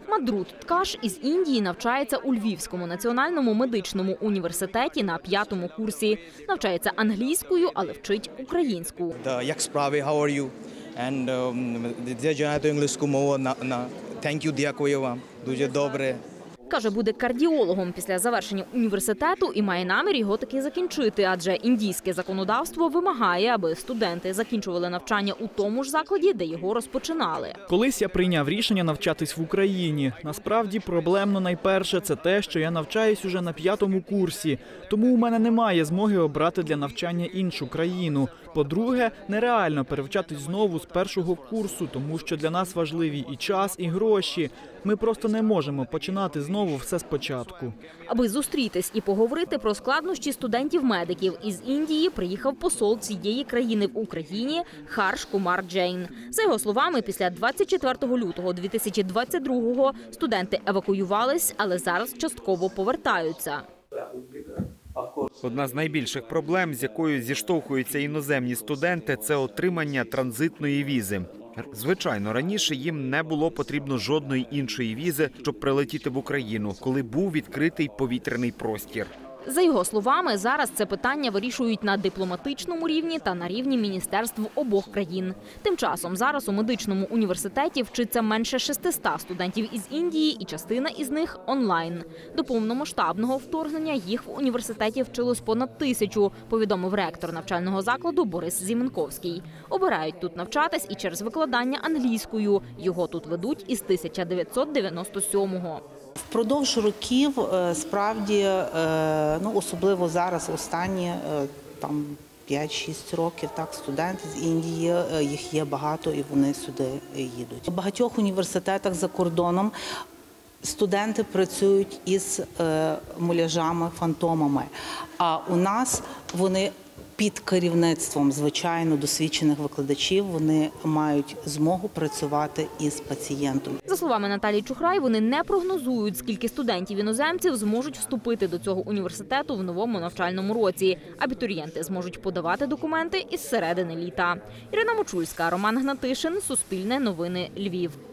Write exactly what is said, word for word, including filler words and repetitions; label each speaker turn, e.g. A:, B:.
A: Мадрут Ткаш із Індії навчається у Львівському національному медичному університеті на п'ятому курсі. Навчається англійською, але вчить українську.
B: Як справи, how are you? And um, англійську мову на thank you, дякую вам. Дуже добре.
A: Каже, буде кардіологом після завершення університету і має намір його таки закінчити, адже індійське законодавство вимагає, аби студенти закінчували навчання у тому ж закладі, де його розпочинали.
C: Колись я прийняв рішення навчатись в Україні. Насправді проблемно найперше – це те, що я навчаюсь уже на п'ятому курсі, тому у мене немає змоги обрати для навчання іншу країну. По-друге, нереально перевчатись знову з першого курсу, тому що для нас важливі і час, і гроші. Ми просто не можемо починати знову все спочатку.
A: Аби зустрітись і поговорити про складнощі студентів-медиків із Індії, приїхав посол цієї країни в Україні Харш Кумар Джейн. За його словами, після двадцять четвертого лютого дві тисячі двадцять другого студенти евакуювались, але зараз частково повертаються.
D: Одна з найбільших проблем, з якою зіштовхуються іноземні студенти – це отримання транзитної візи. Звичайно, раніше їм не було потрібно жодної іншої візи, щоб прилетіти в Україну, коли був відкритий повітряний простір.
A: За його словами, зараз це питання вирішують на дипломатичному рівні та на рівні міністерств обох країн. Тим часом зараз у медичному університеті вчиться менше шестисот студентів із Індії, і частина із них онлайн. До повномасштабного вторгнення їх в університеті вчилось понад тисячу, повідомив ректор навчального закладу Борис Зіменковський. Обирають тут навчатись і через викладання англійською. Його тут ведуть із тисяча дев'ятсот дев'яносто сьомого.
E: Впродовж років, справді, ну, особливо зараз, останні там п'ять-шість років, так, студенти з Індії, їх є багато і вони сюди їдуть. У багатьох університетах за кордоном студенти працюють із муляжами, фантомами, а у нас вони під керівництвом, звичайно, досвідчених викладачів, вони мають змогу працювати із пацієнтом.
A: За словами Наталії Чухрай, вони не прогнозують, скільки студентів-іноземців зможуть вступити до цього університету в новому навчальному році. Абітурієнти зможуть подавати документи із середини літа. Ірина Мочульська, Роман Гнатишин, Суспільне новини, Львів.